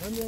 Efendim?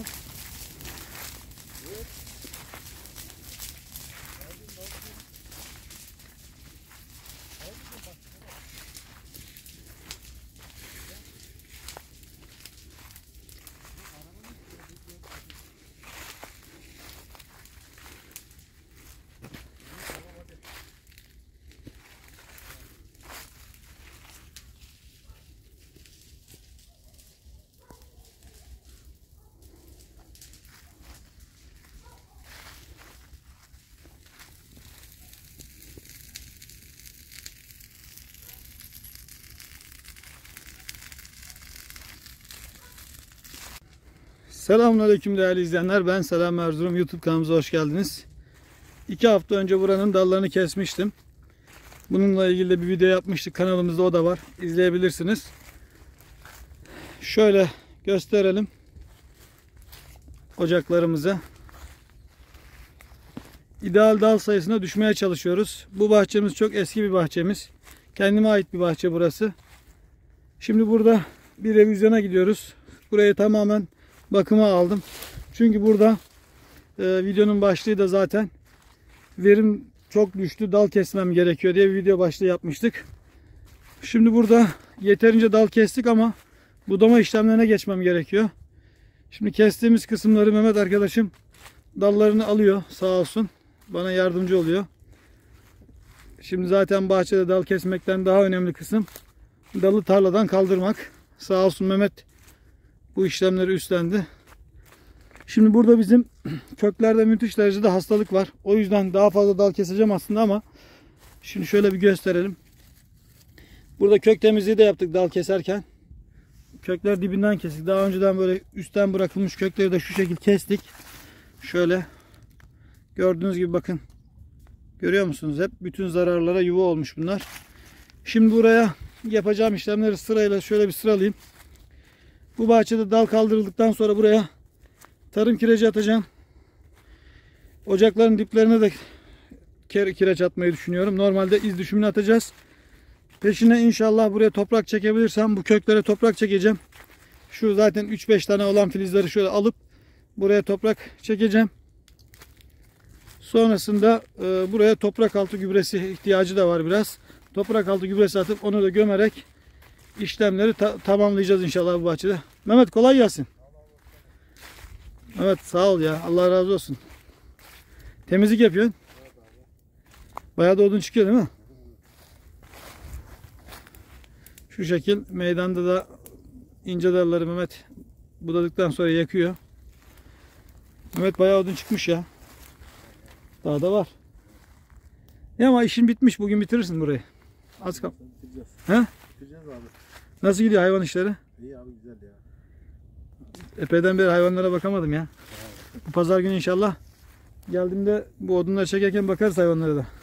Selamünaleyküm değerli izleyenler. Ben Selam Erzurum. YouTube kanalımıza hoş geldiniz. 2 hafta önce buranın dallarını kesmiştim. Bununla ilgili de bir video yapmıştık. Kanalımızda o da var. İzleyebilirsiniz. Şöyle gösterelim ocaklarımıza. İdeal dal sayısına düşmeye çalışıyoruz. Bu bahçemiz çok eski bir bahçemiz. Kendime ait bir bahçe burası. Şimdi burada bir revizyona gidiyoruz. Burayı tamamen bakıma aldım. Çünkü burada videonun başlığı da zaten verim çok düştü, dal kesmem gerekiyor diye bir video başlığı yapmıştık. Şimdi burada yeterince dal kestik ama budama işlemlerine geçmem gerekiyor. Şimdi kestiğimiz kısımları Mehmet arkadaşım dallarını alıyor, sağ olsun. Bana yardımcı oluyor. Şimdi zaten bahçede dal kesmekten daha önemli kısım dalı tarladan kaldırmak. Sağ olsun Mehmet bu işlemleri üstlendi. Şimdi burada bizim köklerde müthiş derecede hastalık var. O yüzden daha fazla dal keseceğim aslında ama şimdi şöyle bir gösterelim. Burada kök temizliği de yaptık dal keserken. Kökler dibinden kestik. Daha önceden böyle üstten bırakılmış kökleri de şu şekilde kestik. Şöyle gördüğünüz gibi bakın. Görüyor musunuz? Hep bütün zararlara yuva olmuş bunlar. Şimdi buraya yapacağım işlemleri sırayla şöyle bir sıralayayım. Bu bahçede dal kaldırıldıktan sonra buraya tarım kireci atacağım. Ocakların diplerine de kireç atmayı düşünüyorum. Normalde iz düşümünü atacağız. Peşine inşallah buraya toprak çekebilirsem bu köklere toprak çekeceğim. Şu zaten 3-5 tane olan filizleri şöyle alıp buraya toprak çekeceğim. Sonrasında buraya toprak altı gübresi ihtiyacı da var biraz. Toprak altı gübresi atıp onu da gömerek işlemleri tamamlayacağız inşallah bu bahçede. Mehmet kolay gelsin. Evet sağ ol ya. Allah razı olsun. Temizlik yapıyorsun. Bayağı da odun çıkıyor değil mi? Şu şekil meydanda da ince dalları Mehmet budadıktan sonra yakıyor. Mehmet bayağı odun çıkmış ya. Daha da var. Ya ama işin bitmiş. Bugün bitirirsin burayı. Az kal. Bitireceğiz. He? Bitireceğiz abi. Nasıl gidiyor hayvan işleri? İyi abi güzel ya. Epeyden beri hayvanlara bakamadım ya. Bu pazar günü inşallah geldiğimde bu odunları çekerken bakarız hayvanlara da.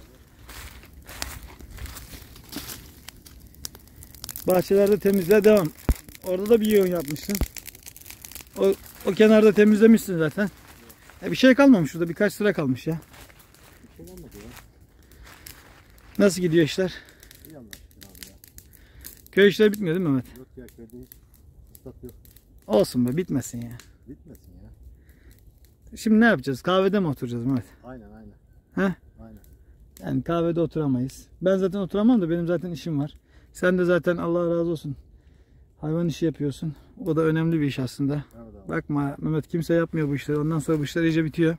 Bahçelerde temizliğe devam. Orada da bir yığın yapmışsın. O kenarda temizlemişsin zaten. Bir şey kalmamış şurada. Birkaç sıra kalmış ya. Bir şey olmadı ya. Nasıl gidiyor işler? İyi anlaştık abi ya. Köy işleri bitmiyor değil mi Mehmet? Yok ya köyde hiç ıslat yok. Olsun be bitmesin ya. Bitmesin ya. Şimdi ne yapacağız? Kahvede mi oturacağız Mehmet? Aynen aynen. He? Aynen. Yani kahvede oturamayız. Ben zaten oturamam da benim zaten işim var. Sen de zaten Allah razı olsun hayvan işi yapıyorsun. O da önemli bir iş aslında. Evet abi. Bakma Mehmet kimse yapmıyor bu işleri. Ondan sonra bu işler iyice bitiyor.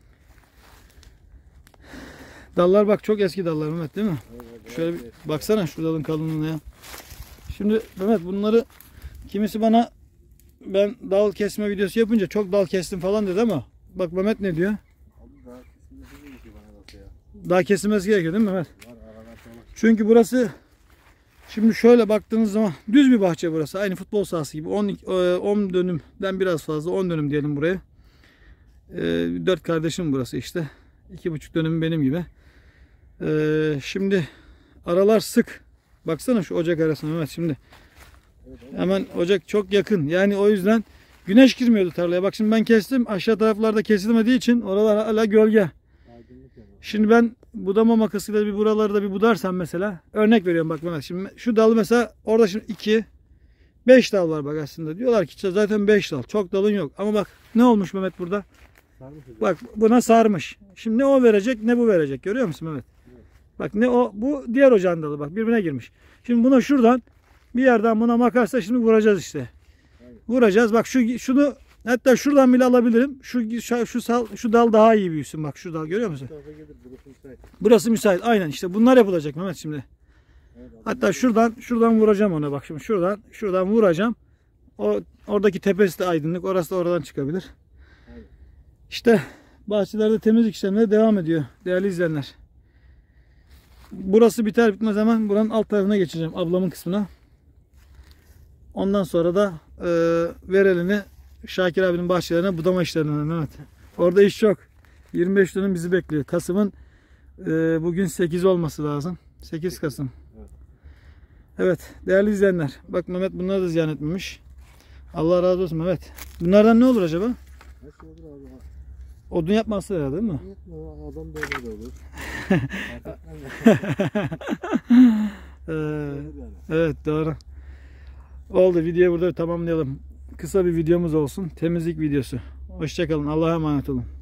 Dallar bak çok eski dallar Mehmet değil mi? Evet, Şöyle bir baksana şu dalın kalınlığına ya. Şimdi Mehmet bunları kimisi bana ben dal kesme videosu yapınca çok dal kestim falan dedi ama bak Mehmet ne diyor? Abi daha kesilmesi gerekiyor bana bak ya. Daha kesilmesi gerekiyor değil mi Mehmet? Var aralar falan. Çünkü burası şimdi şöyle baktığınız zaman düz bir bahçe burası. Aynı futbol sahası gibi. 10 dönümden biraz fazla. 10 dönüm diyelim buraya. 4 kardeşim burası işte. 2,5 dönüm benim gibi. Şimdi aralar sık. Baksana şu ocak arasına Mehmet şimdi. Evet, Hemen ocak çok yakın. Yani o yüzden güneş girmiyordu tarlaya. Bak şimdi ben kestim. Aşağı taraflarda kesilmediği için oralar hala gölge. aydınlık yani. Şimdi ben budama makasıyla bir buraları da bir budarsam mesela. Örnek veriyorum bak Mehmet. Şimdi şu dal mesela orada şimdi 2, 5 dal var bak aslında. Diyorlar ki zaten 5 dal. Çok dalın yok. Ama bak ne olmuş Mehmet burada? Sarmış hocam. Bak buna sarmış. Şimdi ne o verecek ne bu verecek. Görüyor musun Mehmet? Evet. Bak ne o bu diğer ocağın dalı bak birbirine girmiş. Şimdi buna şuradan bir yerden buna makasla şimdi vuracağız işte. Aynen. Vuracağız. Bak şunu hatta şuradan bile alabilirim. Şu dal daha iyi büyüsün. Bak şu dal görüyor musun? Bu tarafa gelir. Burası müsait. Burası müsait. Aynen işte bunlar yapılacak Mehmet şimdi. Evet, abi. Hatta şuradan vuracağım ona bak şimdi şuradan vuracağım. Oradaki tepesi de aydınlık. Orası da oradan çıkabilir. Aynen. İşte bahçelerde temizlik işlemleri devam ediyor değerli izleyenler. Burası biter bitmez hemen buranın alt tarafına geçeceğim ablamın kısmına. Ondan sonra da Verelini Şakir abinin bahçelerine budama işlerine Mehmet. Orada iş çok. 25 dönüm bizi bekliyor. Kasım'ın bugün 8 olması lazım. 8 Kasım. Evet. Evet değerli izleyenler. Bak Mehmet bunları da ziyan etmemiş. Allah razı olsun Mehmet. Bunlardan ne olur acaba? Her şey olur abi. Odun yapması herhalde değil mi? Adam da öyle de olur. Evet doğru. Oldu videoyu burada tamamlayalım. Kısa bir videomuz olsun. Temizlik videosu. Hoşçakalın. Allah'a emanet olun.